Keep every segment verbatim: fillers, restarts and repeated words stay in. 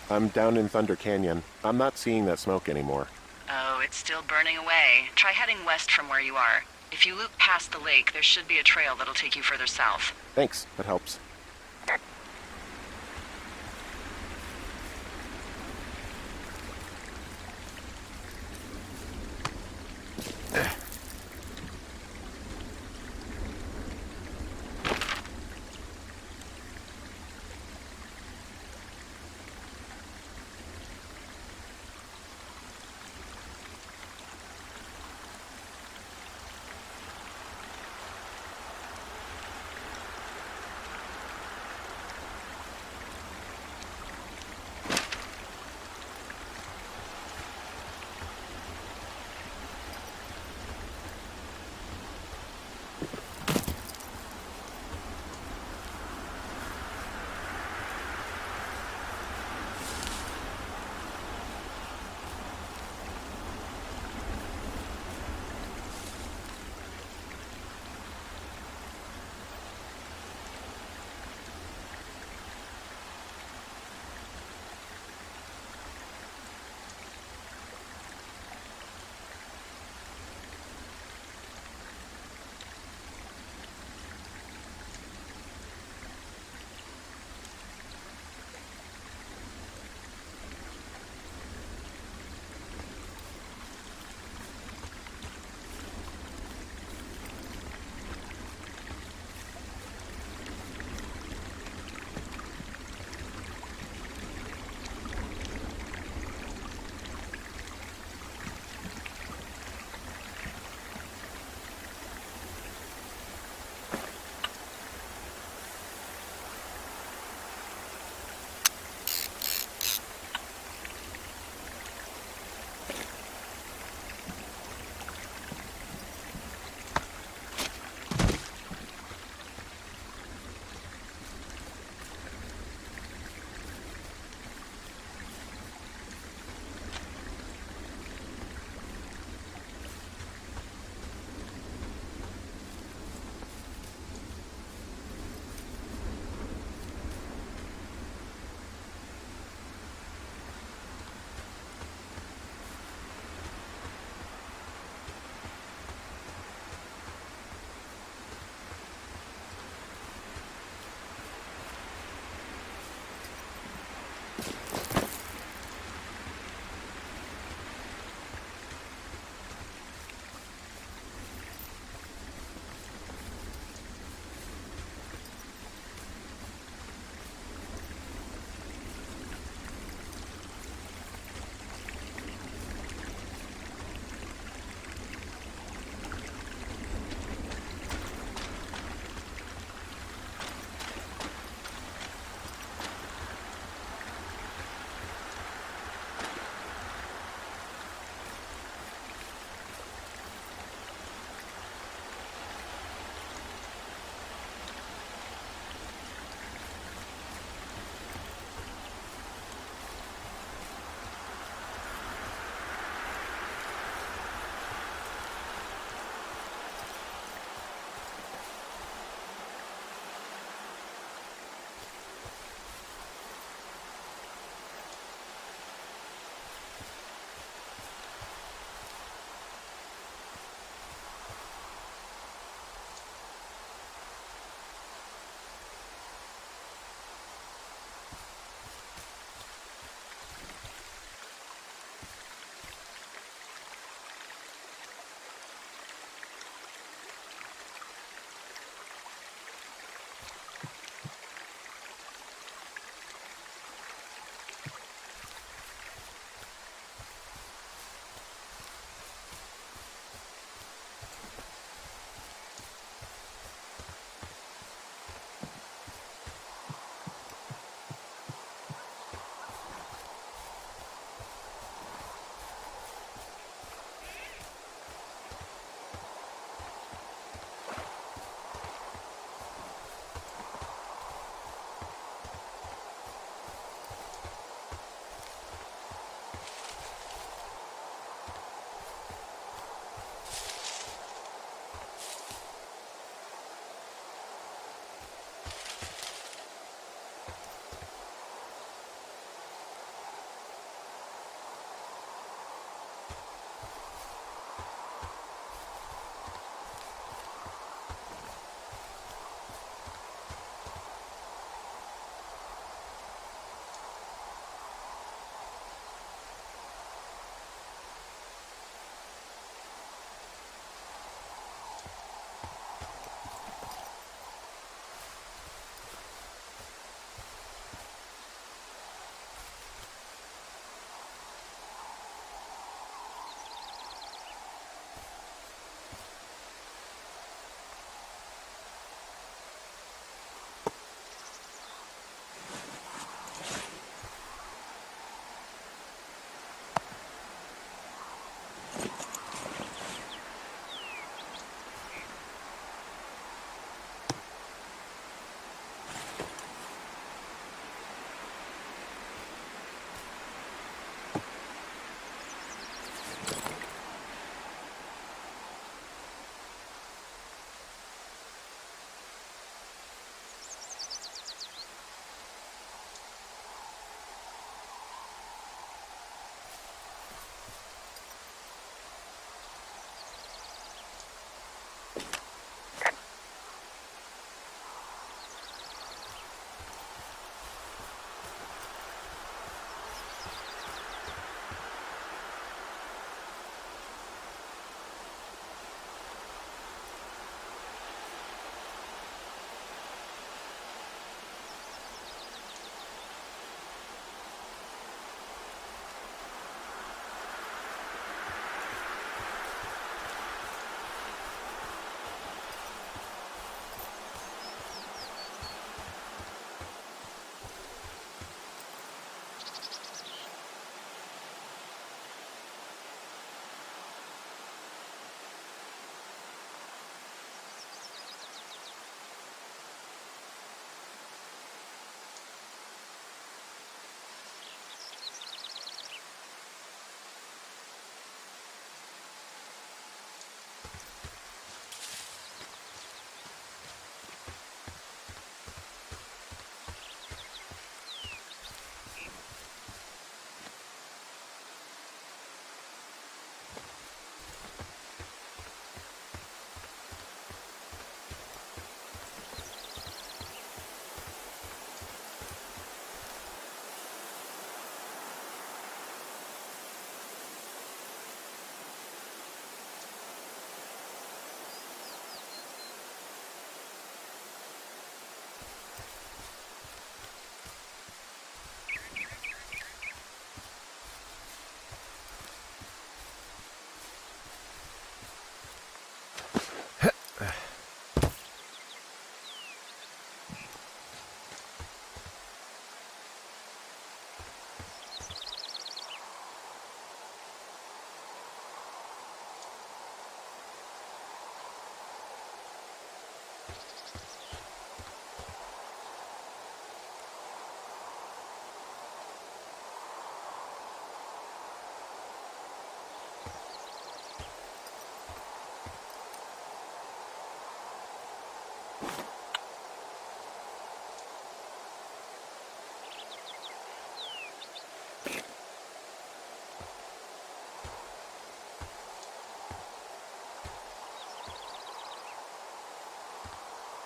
I'm down in Thunder Canyon. I'm not seeing that smoke anymore. Oh, it's still burning away. Try heading west from where you are. If you loop past the lake, there should be a trail that'll take you further south. Thanks, that helps.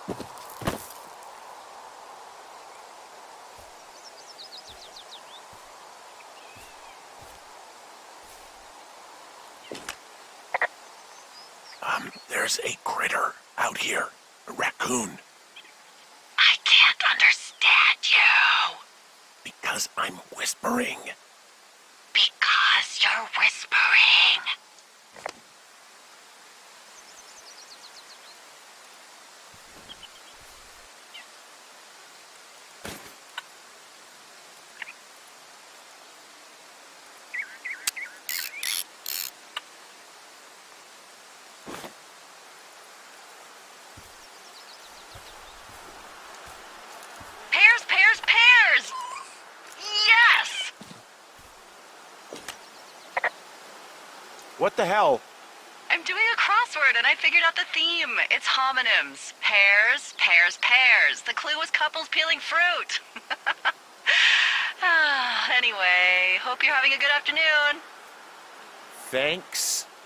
Um, there's a critter out here. A raccoon. I can't understand you. Because I'm whispering. Because you're whispering. Pears, pears, pears! Yes! What the hell? I'm doing a crossword and I figured out the theme. It's homonyms. Pears, pears, pears. The clue was couples peeling fruit. Ah, anyway, hope you're having a good afternoon. Thanks.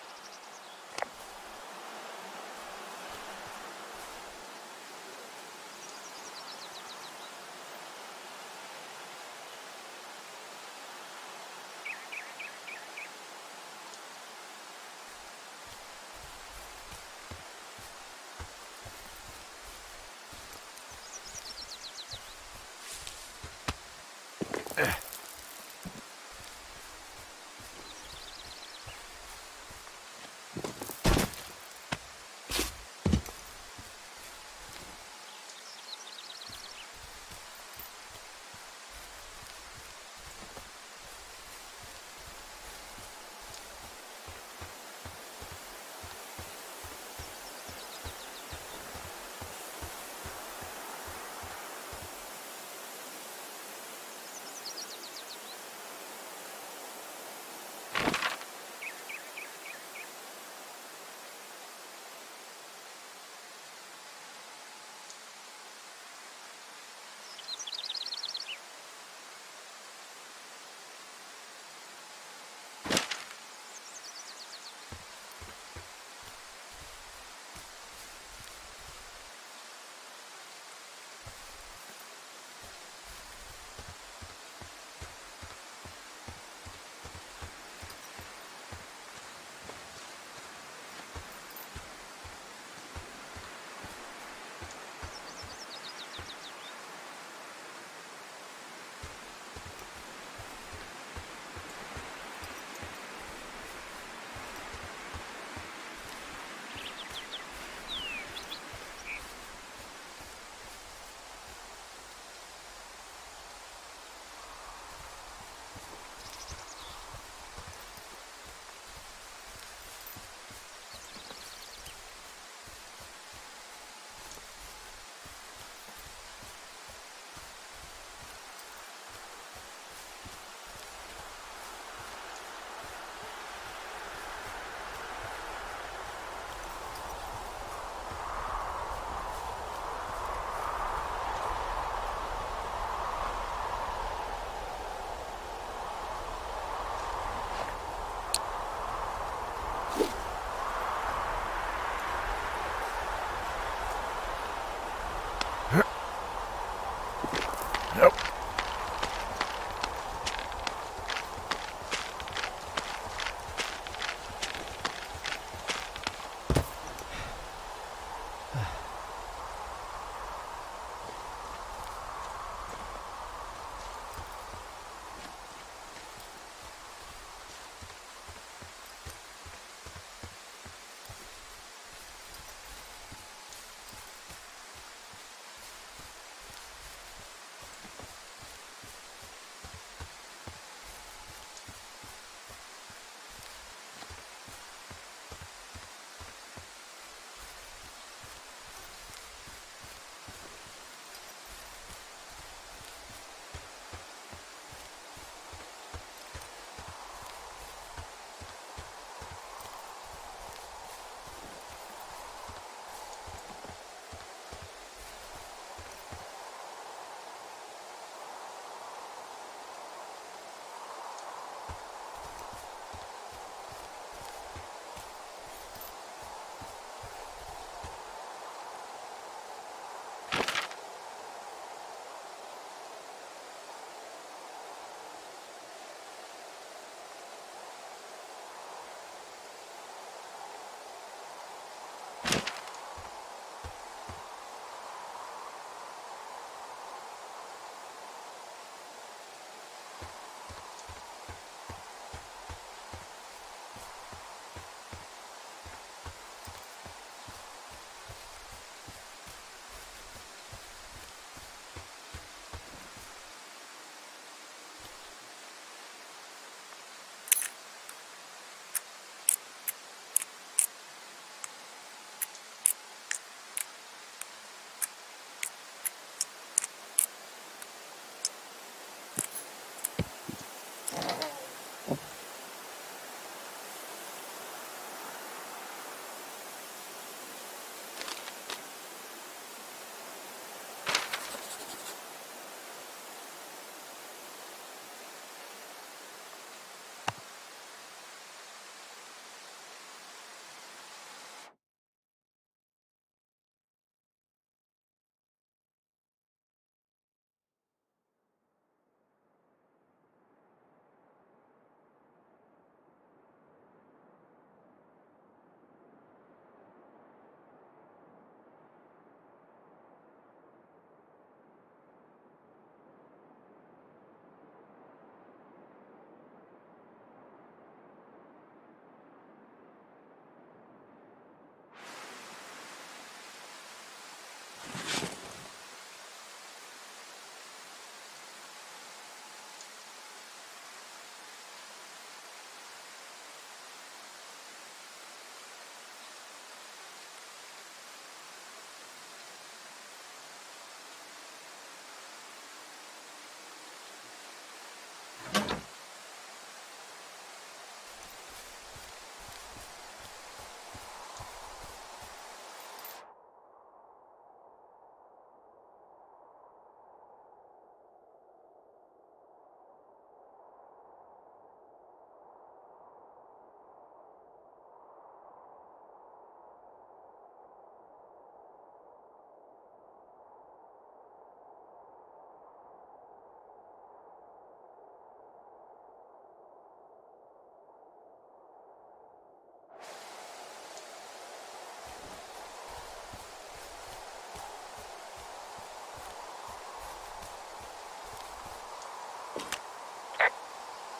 Nope.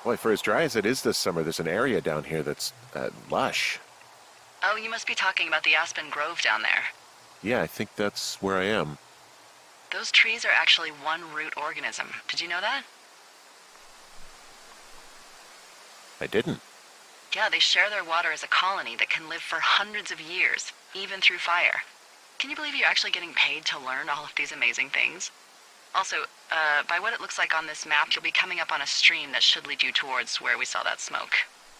Boy, for as dry as it is this summer, there's an area down here that's uh, lush. Oh, you must be talking about the Aspen Grove down there. Yeah, I think that's where I am. Those trees are actually one root organism. Did you know that? I didn't. Yeah, they share their water as a colony that can live for hundreds of years, even through fire. Can you believe you're actually getting paid to learn all of these amazing things? Also, uh, by what it looks like on this map, you'll be coming up on a stream that should lead you towards where we saw that smoke.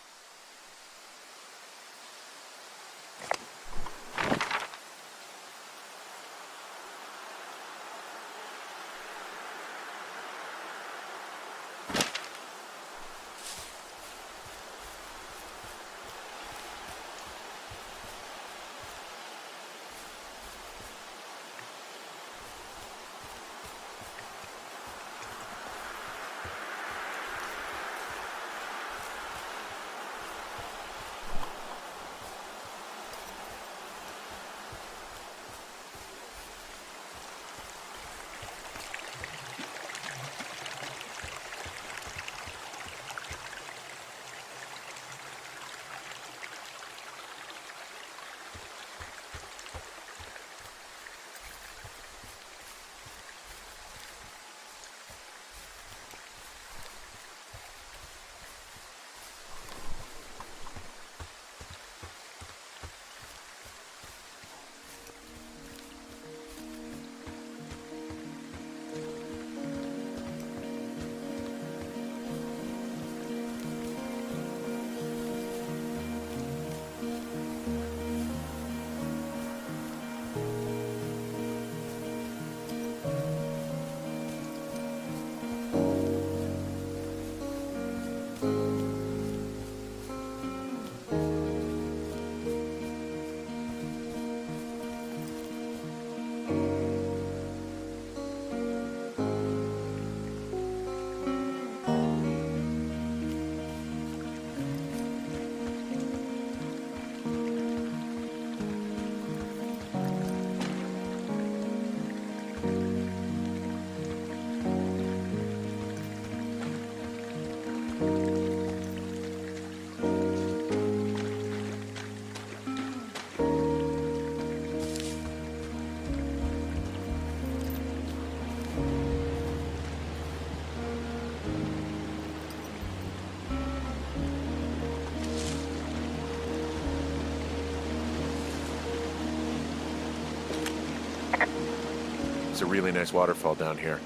It's a really nice waterfall down here.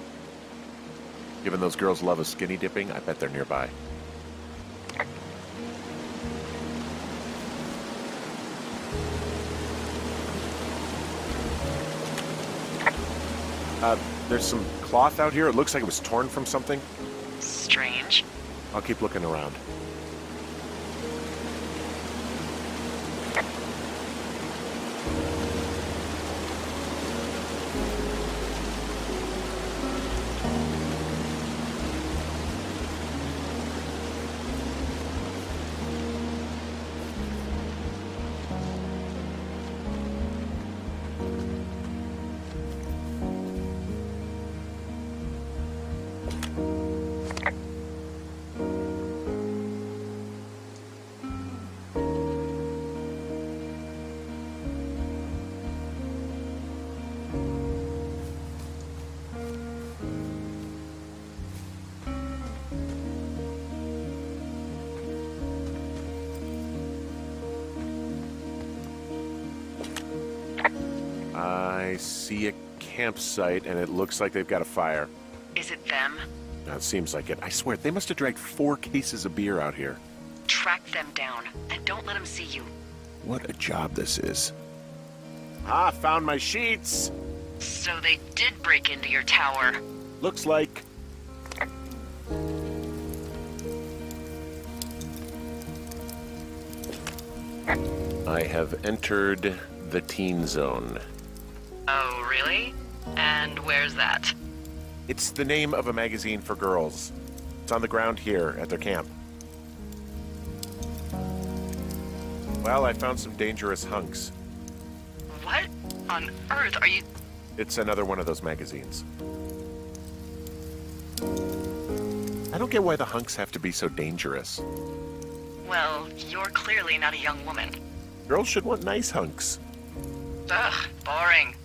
Given those girls love a skinny dipping, I bet they're nearby. Uh, there's some cloth out here. It looks like it was torn from something. Strange. I'll keep looking around. I see a campsite, and it looks like they've got a fire. Is it them? That seems like it. I swear, they must have dragged four cases of beer out here. Track them down, and don't let them see you. What a job this is. Ah, found my sheets! So they did break into your tower. Looks like... I have entered the teen zone. Oh, really? And where's that? It's the name of a magazine for girls. It's on the ground here at their camp. Well, I found some dangerous hunks. What on earth are you... It's another one of those magazines. I don't get why the hunks have to be so dangerous. Well, you're clearly not a young woman. Girls should want nice hunks. Ugh, boring.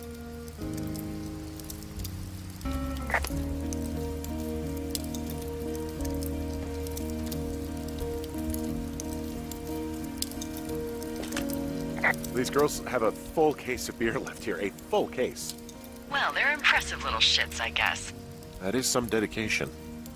These girls have a full case of beer left here. A full case. Well, they're impressive little shits, I guess. That is some dedication.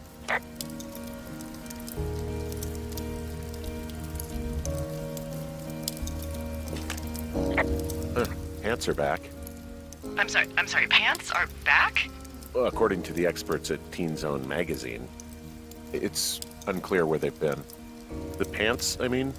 Huh, pants are back. I'm sorry, I'm sorry, pants are back? Well, according to the experts at Teen Zone magazine. It's unclear where they've been. The pants, I mean?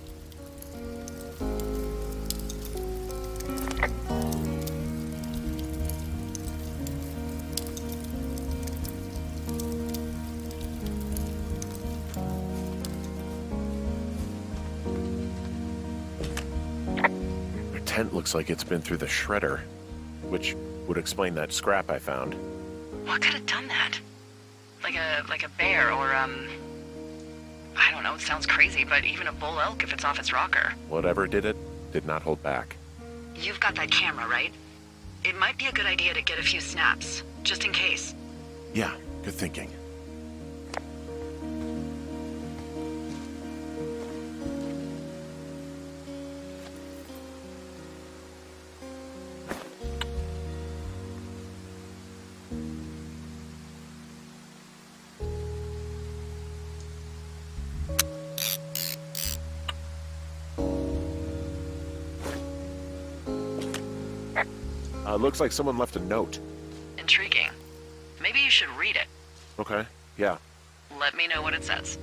Their tent looks like it's been through the shredder, which would explain that scrap I found. What could have done that? Like a like a bear or um I don't know, it sounds crazy, but even a bull elk if it's off its rocker. Whatever did it, did not hold back. You've got that camera, right? It might be a good idea to get a few snaps, just in case. Yeah, good thinking. Uh, looks like someone left a note. Intriguing. Maybe you should read it. Okay, yeah. Let me know what it says.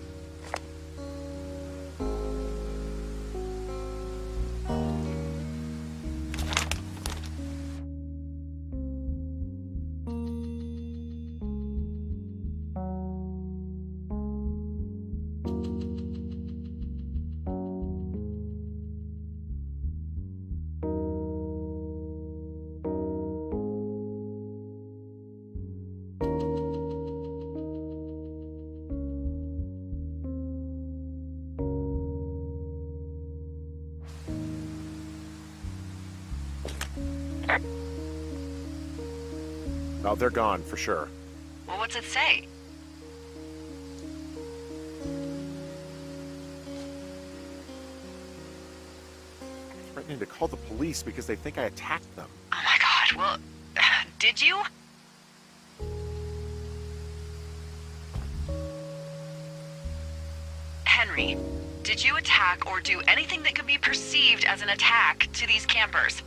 Oh, they're gone, for sure. Well, what's it say? Threatening to call the police because they think I attacked them. Oh my god, well, did you? Henry, did you attack or do anything that could be perceived as an attack to these campers?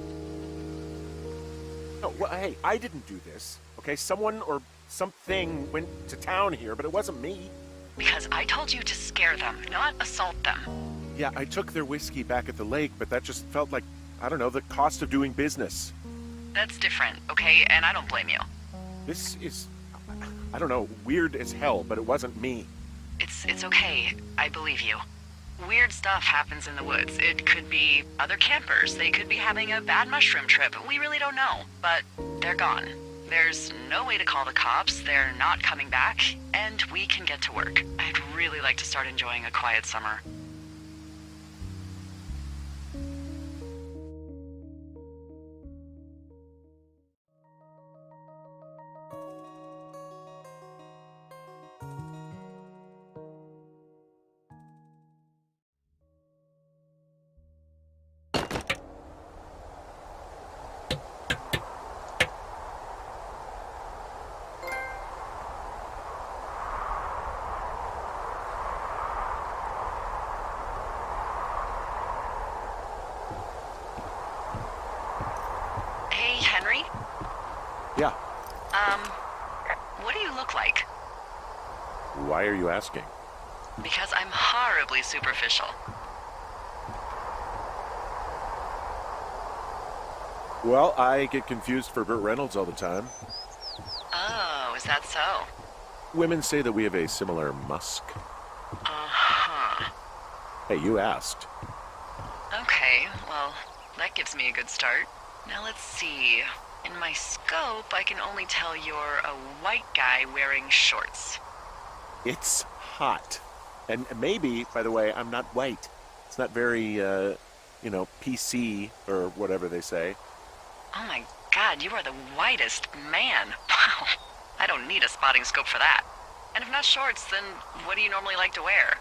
No, well, hey, I didn't do this. Okay, someone or something went to town here, but it wasn't me. Because I told you to scare them, not assault them. Yeah, I took their whiskey back at the lake, but that just felt like, I don't know, the cost of doing business. That's different, okay? And I don't blame you. This is, I don't know, weird as hell, but it wasn't me. It's it's okay. I believe you. Weird stuff happens in the woods. It could be other campers. They could be having a bad mushroom trip. We really don't know. But they're gone. There's no way to call the cops. They're not coming back. And we can get to work. I'd really like to start enjoying a quiet summer. Hey, Henry? Yeah. Um, what do you look like? Why are you asking? Because I'm horribly superficial. Well, I get confused for Burt Reynolds all the time. Oh, is that so? Women say that we have a similar musk. Uh-huh. Hey, you asked. Okay, well, that gives me a good start. Now let's see. In my scope, I can only tell you're a white guy wearing shorts. It's hot. And maybe, by the way, I'm not white. It's not very, uh, you know, P C or whatever they say. Oh my god, you are the whitest man. Wow. I don't need a spotting scope for that. And if not shorts, then what do you normally like to wear?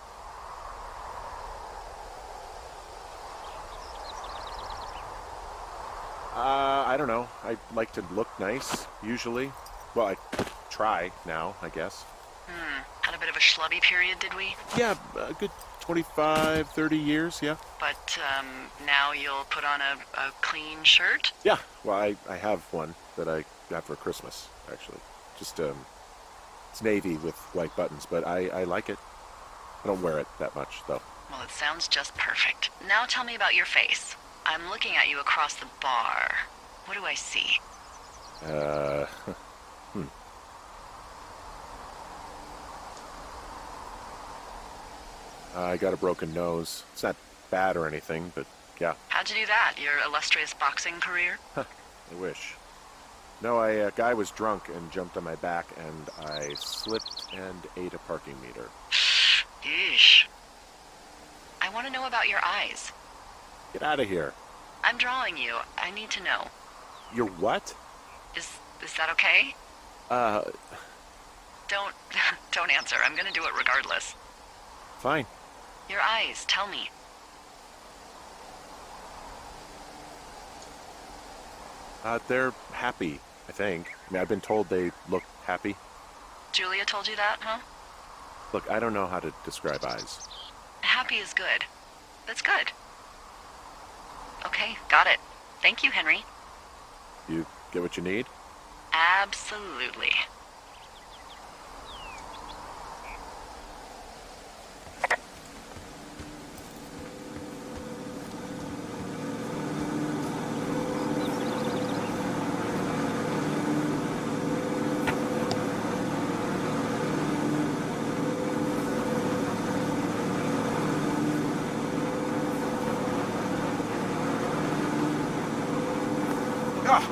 Uh, I don't know. I like to look nice, usually. Well, I try now, I guess. Hmm. Had a bit of a schlubby period, did we? Yeah, a good twenty-five, thirty years, yeah. But, um, now you'll put on a, a clean shirt? Yeah, well, I, I have one that I got for Christmas, actually. Just, um, it's navy with white buttons, but I, I like it. I don't wear it that much, though. Well, it sounds just perfect. Now tell me about your face. I'm looking at you across the bar. What do I see? Uh, hmm. I got a broken nose. It's not bad or anything, but yeah. How'd you do that? Your illustrious boxing career? Huh, I wish. No, a uh, guy was drunk and jumped on my back, and I slipped and ate a parking meter. Eesh. I want to know about your eyes. Get out of here. I'm drawing you. I need to know. You're what? Is is that okay? Uh, Don't don't answer. I'm gonna do it regardless. fine. Your eyes, tell me. Uh, they're happy, I think. I mean, I've been told they look happy. Julia told you that, huh? Look, I don't know how to describe eyes. Happy is good. That's good. Okay, got it. Thank you, Henry. You get what you need? Absolutely. Ah!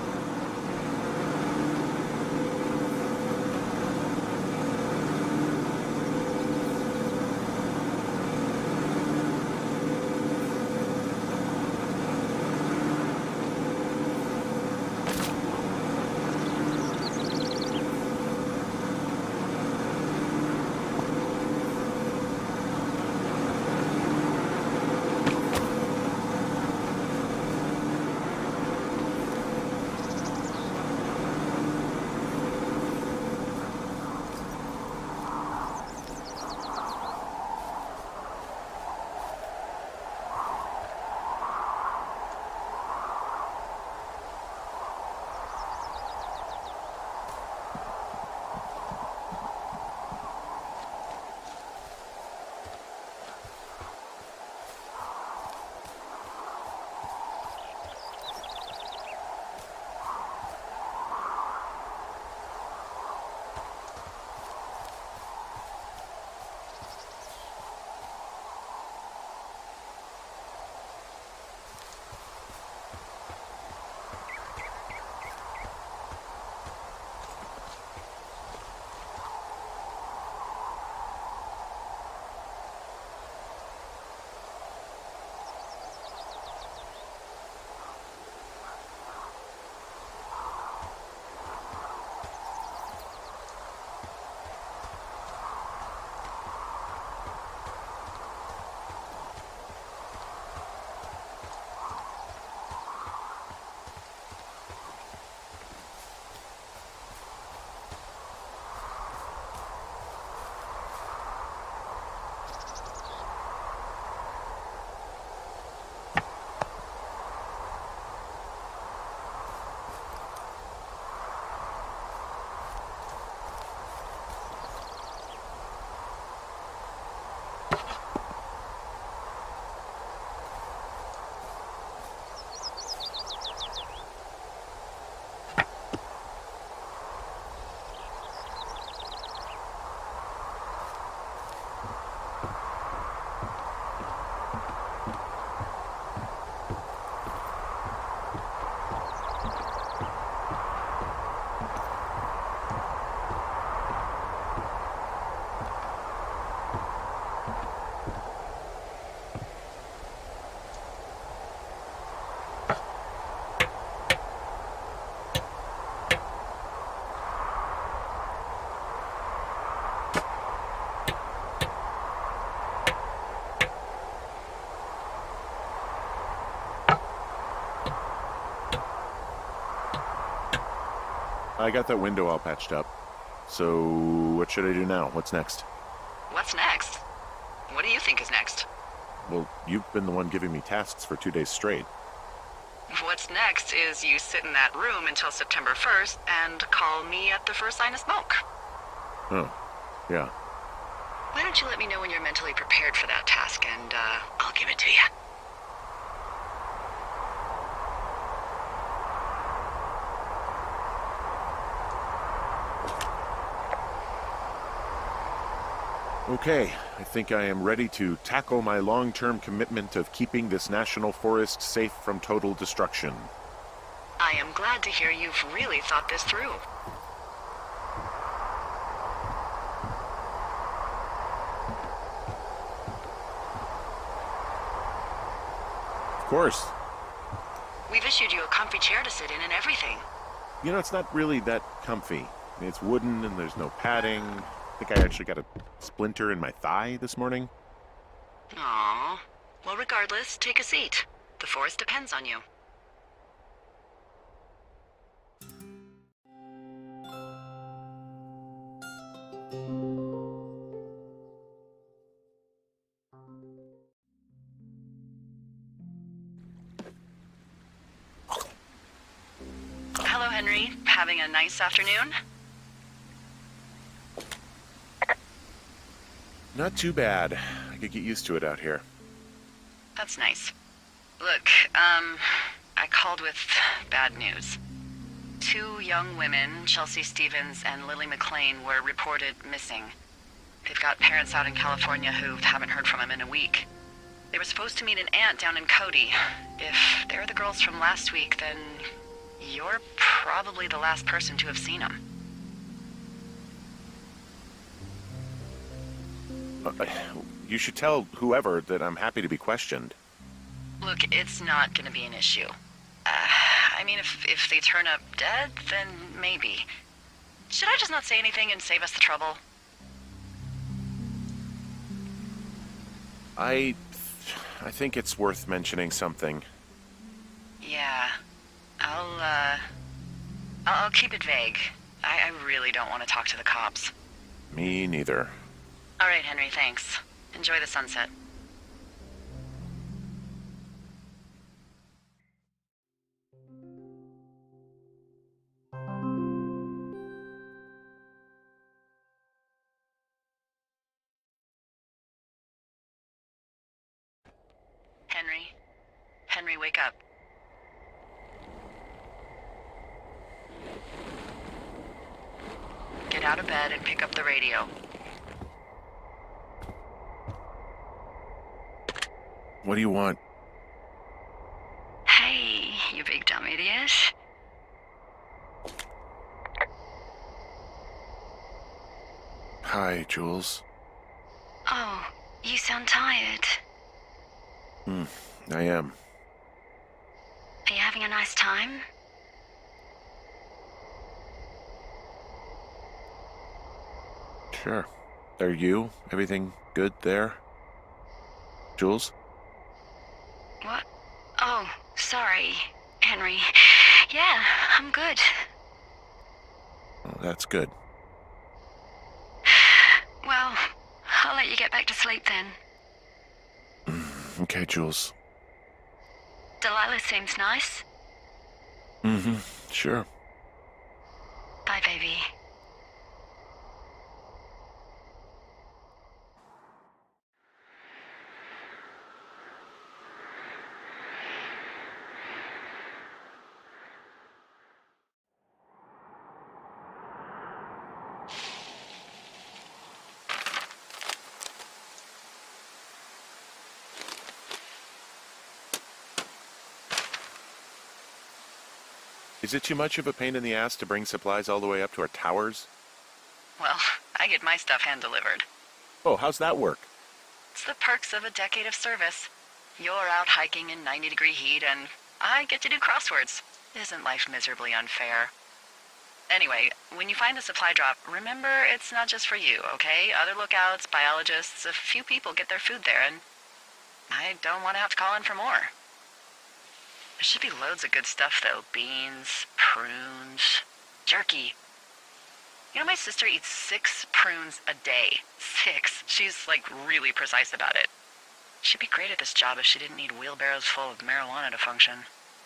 I got that window all patched up. So, what should I do now? What's next? What's next? What do you think is next? Well, you've been the one giving me tasks for two days straight. What's next is you sit in that room until September first and call me at the first sign of smoke. Oh, yeah. Why don't you let me know when you're mentally prepared for that task, and uh, I'll give it to you. Okay, I think I am ready to tackle my long-term commitment of keeping this national forest safe from total destruction. I am glad to hear you've really thought this through. Of course. We've issued you a comfy chair to sit in and everything. You know, it's not really that comfy. It's wooden and there's no padding. I think I actually got a splinter in my thigh this morning. Aww. Well, regardless, take a seat. The forest depends on you. Hello, Henry. Having a nice afternoon? Not too bad. I could get used to it out here. That's nice. Look, um, I called with bad news. Two young women, Chelsea Stevens and Lily McLean, were reported missing. They've got parents out in California who haven't heard from them in a week. They were supposed to meet an aunt down in Cody. If they're the girls from last week, then you're probably the last person to have seen them. Uh, you should tell whoever that I'm happy to be questioned. Look, it's not gonna be an issue. Uh, I mean, if, if they turn up dead, then maybe. Should I just not say anything and save us the trouble? I... I think it's worth mentioning something. Yeah. I'll, uh... I'll, I'll keep it vague. I, I really don't want to talk to the cops. Me neither. All right, Henry, thanks. Enjoy the sunset. Henry? Henry, wake up. Get out of bed and pick up the radio. What do you want? Hey, you big dumb idiot. Hi, Jules. Oh, you sound tired. Hmm, I am. Are you having a nice time? Sure. Are you? Everything good there? Jules? What? Oh, sorry, Henry. Yeah, I'm good. Oh, that's good. Well, I'll let you get back to sleep then. Okay, Jules. Delilah seems nice. Mm-hmm, sure. Bye, baby. Is it too much of a pain in the ass to bring supplies all the way up to our towers? Well, I get my stuff hand-delivered. Oh, how's that work? It's the perks of a decade of service. You're out hiking in ninety degree heat, and I get to do crosswords. Isn't life miserably unfair? Anyway, when you find a supply drop, remember it's not just for you, okay? Other lookouts, biologists, a few people get their food there, and I don't want to have to call in for more. There should be loads of good stuff, though. Beans, prunes. Jerky. You know, my sister eats six prunes a day. Six. She's, like, really precise about it. She'd be great at this job if she didn't need wheelbarrows full of marijuana to function.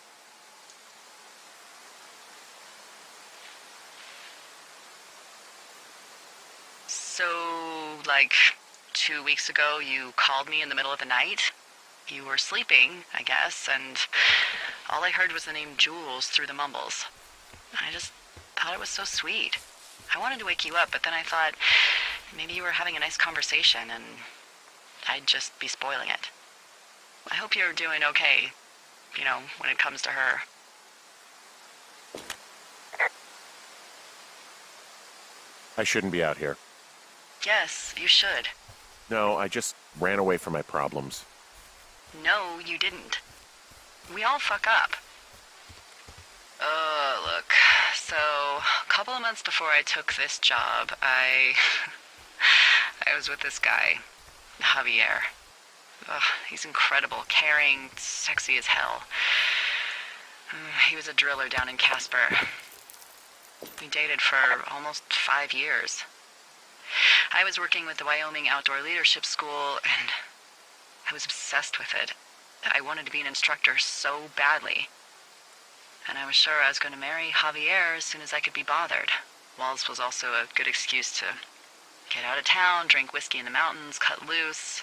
So, like, two weeks ago, you called me in the middle of the night? You were sleeping, I guess, and all I heard was the name Jules through the mumbles. I just thought it was so sweet. I wanted to wake you up, but then I thought maybe you were having a nice conversation and I'd just be spoiling it. I hope you're doing okay, you know, when it comes to her. I shouldn't be out here. Yes, you should. No, I just ran away from my problems. No, you didn't. We all fuck up. Oh, look. So, a couple of months before I took this job, I... I was with this guy, Javier. Ugh, he's incredible, caring, sexy as hell. He was a driller down in Casper. We dated for almost five years. I was working with the Wyoming Outdoor Leadership School, and I was obsessed with it. I wanted to be an instructor so badly. And I was sure I was going to marry Javier as soon as I could be bothered. Walls was also a good excuse to get out of town, drink whiskey in the mountains, cut loose.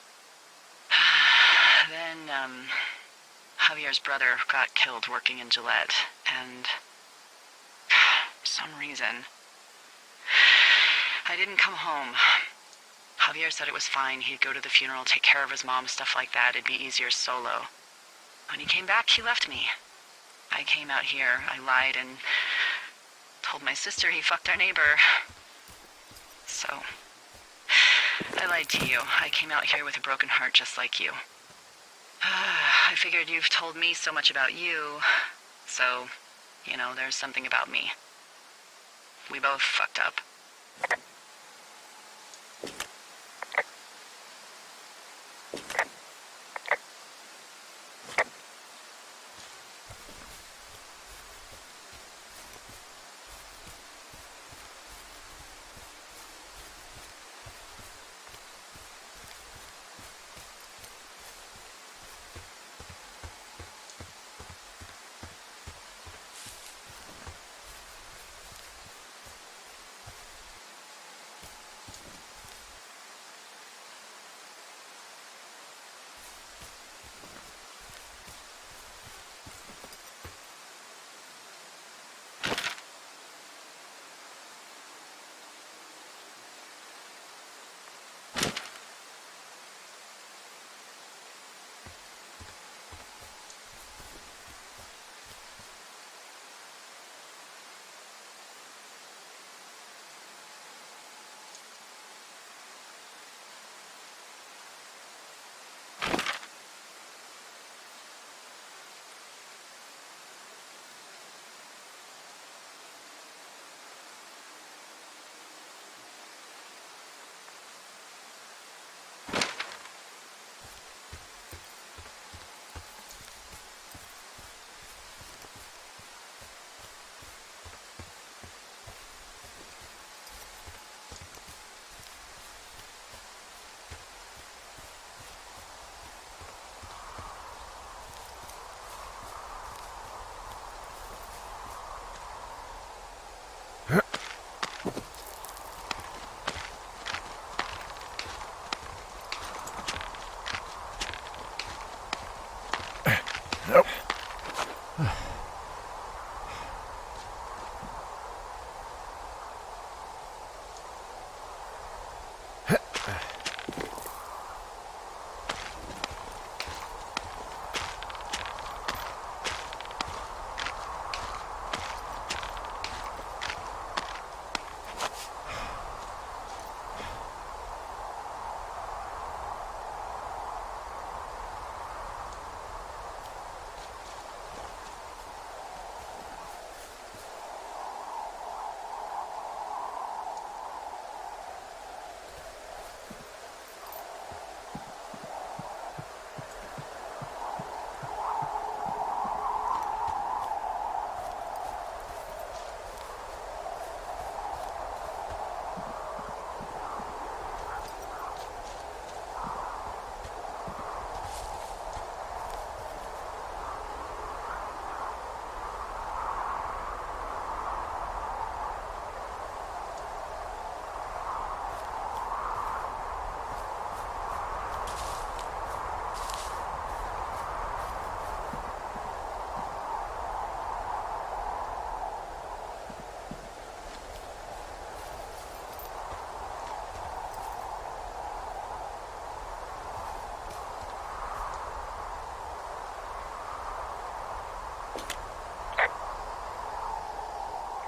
Then, um, Javier's brother got killed working in Gillette, and for some reason, I didn't come home. Javier said it was fine. He'd go to the funeral, take care of his mom, stuff like that. It'd be easier solo. When he came back, he left me. I came out here, I lied, and told my sister he fucked our neighbor. So, I lied to you. I came out here with a broken heart just like you. I figured you've told me so much about you, so, you know, there's something about me. We both fucked up.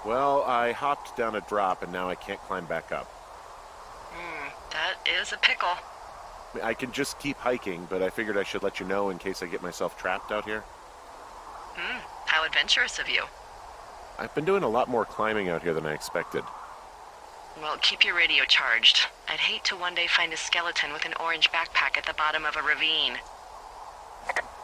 Well, I hopped down a drop and now I can't climb back up. Hmm, that is a pickle. I mean, I can just keep hiking, but I figured I should let you know in case I get myself trapped out here. Hmm, how adventurous of you. I've been doing a lot more climbing out here than I expected. Well, keep your radio charged. I'd hate to one day find a skeleton with an orange backpack at the bottom of a ravine.